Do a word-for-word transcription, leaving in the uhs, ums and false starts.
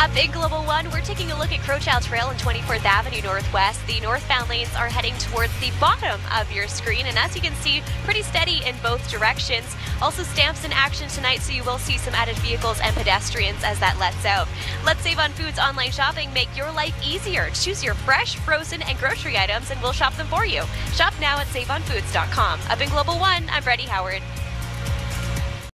Up in Global One, we're taking a look at Crowchow Trail and twenty-fourth Avenue Northwest. The northbound lanes are heading towards the bottom of your screen, and as you can see, pretty steady in both directions. Also stamps in action tonight, so you will see some added vehicles and pedestrians as that lets out. Let's Save on Foods online shopping. Make your life easier. Choose your fresh, frozen, and grocery items, and we'll shop them for you. Shop now at save on foods dot com. Up in Global One, I'm Brandi Howard.